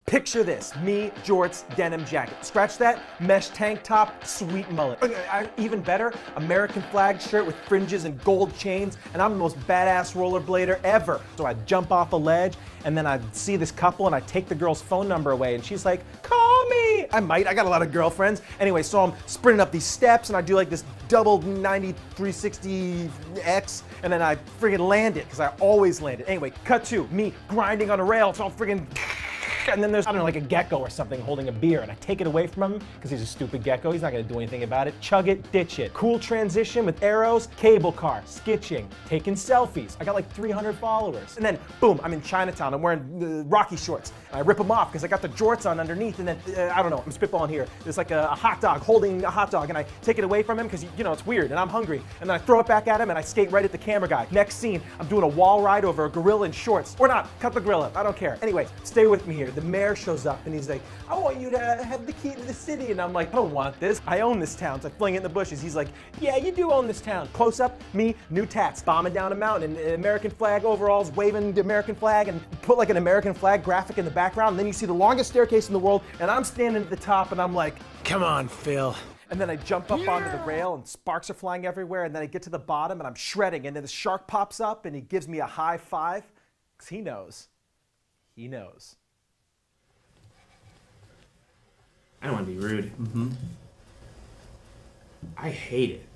Picture this, me, jorts, denim jacket. Scratch that, mesh tank top, sweet mullet. Even better, American flag shirt with fringes and gold chains, and I'm the most badass rollerblader ever. So I jump off a ledge, and then I see this couple, and I take the girl's phone number away, and she's like, call me. I got a lot of girlfriends. Anyway, so I'm sprinting up these steps, and I do like this double 90 360X, and then I friggin' land it, because I always land it. Anyway, cut to me grinding on a rail, so I'm friggin', and then there's, I don't know, like a gecko or something holding a beer, and I take it away from him because he's a stupid gecko. He's not gonna do anything about it. Chug it, ditch it. Cool transition with arrows, cable car, skitching, taking selfies. I got like 300 followers. And then, boom, I'm in Chinatown. I'm wearing Rocky shorts. And I rip them off because I got the jorts on underneath, and then, I don't know, I'm spitballing here. There's like a hot dog holding a hot dog, and I take it away from him because, you know, it's weird, and I'm hungry. And then I throw it back at him, and I skate right at the camera guy. Next scene, I'm doing a wall ride over a gorilla in shorts. Or not, cut the gorilla, I don't care. Anyway, stay with me here. The mayor shows up, and he's like, I want you to have the key to the city. And I'm like, I don't want this. I own this town. So I fling it in the bushes. He's like, yeah, you do own this town. Close up, me, new tats, bombing down a mountain, and American flag overalls, waving the American flag, and put like an American flag graphic in the background. And then you see the longest staircase in the world, and I'm standing at the top, and I'm like, come on, Phil. And then I jump up onto the rail, and sparks are flying everywhere, and then I get to the bottom, and I'm shredding, and then the shark pops up, and he gives me a high five, because he knows. He knows. I don't want to be rude. I hate it.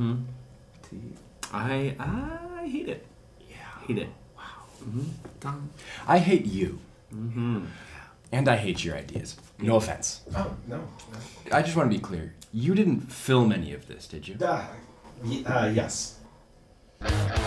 I hate it. Yeah. Hate it. Wow. I hate you. And I hate your ideas. No offense. Oh, no. I just want to be clear. You didn't film any of this, did you? Yes.